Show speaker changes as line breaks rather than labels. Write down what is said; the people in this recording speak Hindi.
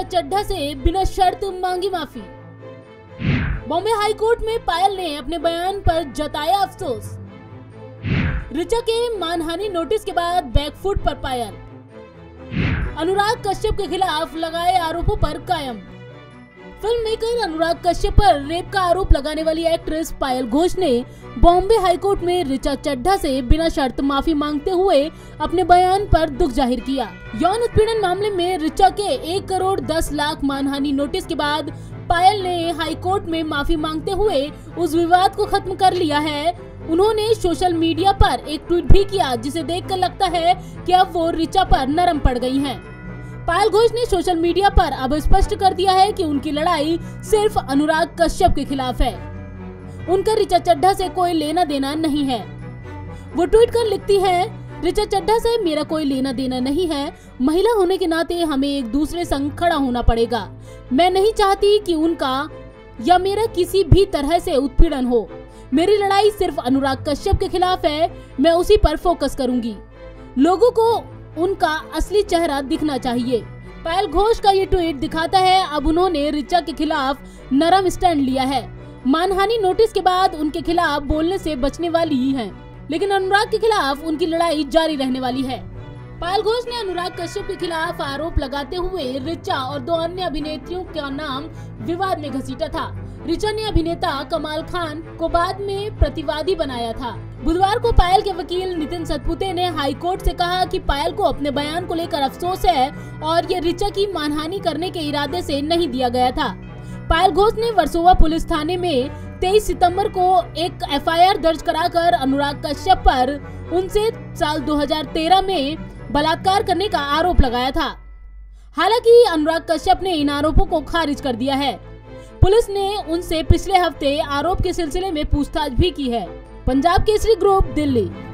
चड्ढा से बिना शर्त मांगी माफी। बॉम्बे हाई कोर्ट में पायल ने अपने बयान पर जताया अफसोस। ऋचा के मानहानि नोटिस के बाद बैकफुट पर पायल। अनुराग कश्यप के खिलाफ लगाए आरोपों पर कायम। फिल्म मेकर अनुराग कश्यप पर रेप का आरोप लगाने वाली एक्ट्रेस पायल घोष ने बॉम्बे हाईकोर्ट में ऋचा चड्ढा से बिना शर्त माफी मांगते हुए अपने बयान पर दुख जाहिर किया। यौन उत्पीड़न मामले में ऋचा के 1 करोड़ 10 लाख मानहानि नोटिस के बाद पायल ने हाईकोर्ट में माफी मांगते हुए उस विवाद को खत्म कर लिया है। उन्होंने सोशल मीडिया पर एक ट्वीट भी किया, जिसे देखकर लगता है कि अब वो ऋचा पर नरम पड़ गई हैं। पायल घोष ने सोशल मीडिया पर अब स्पष्ट कर दिया है कि उनकी लड़ाई सिर्फ अनुराग कश्यप के खिलाफ है, उनका ऋचा चड्ढा से कोई लेना देना नहीं है। वो ट्वीट कर लिखती हैं, ऋचा चड्ढा से मेरा कोई लेना देना नहीं है। महिला होने के नाते हमें एक दूसरे संग खड़ा होना पड़ेगा। मैं नहीं चाहती कि उनका या मेरा किसी भी तरह से उत्पीड़न हो। मेरी लड़ाई सिर्फ अनुराग कश्यप के खिलाफ है। मैं उसी पर फोकस करूंगी। लोगों को उनका असली चेहरा दिखना चाहिए। पायल घोष का ये ट्वीट दिखाता है अब उन्होंने ऋचा के खिलाफ नरम स्टैंड लिया है। मानहानि नोटिस के बाद उनके खिलाफ बोलने से बचने वाली ही हैं, लेकिन अनुराग के खिलाफ उनकी लड़ाई जारी रहने वाली है। पायल घोष ने अनुराग कश्यप के खिलाफ आरोप लगाते हुए ऋचा और 2 अन्य अभिनेत्रियों का नाम विवाद में घसीटा था। ऋचा ने अभिनेता कमाल खान को बाद में प्रतिवादी बनाया था। बुधवार को पायल के वकील नितिन सतपुते ने हाई कोर्ट से कहा कि पायल को अपने बयान को लेकर अफसोस है और ये ऋचा की मानहानि करने के इरादे से नहीं दिया गया था। पायल घोष ने वर्सोवा पुलिस थाने में 23 सितंबर को एक एफआईआर दर्ज कराकर अनुराग कश्यप पर उनसे साल 2013 में बलात्कार करने का आरोप लगाया था। हालांकि अनुराग कश्यप ने इन आरोपों को खारिज कर दिया है। पुलिस ने उनसे पिछले हफ्ते आरोप के सिलसिले में पूछताछ भी की है। पंजाब केसरी ग्रुप, दिल्ली।